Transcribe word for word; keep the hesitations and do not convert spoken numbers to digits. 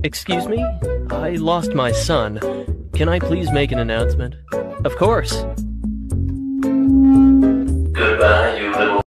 Excuse me? I lost my son. Can I please make an announcement? Of course.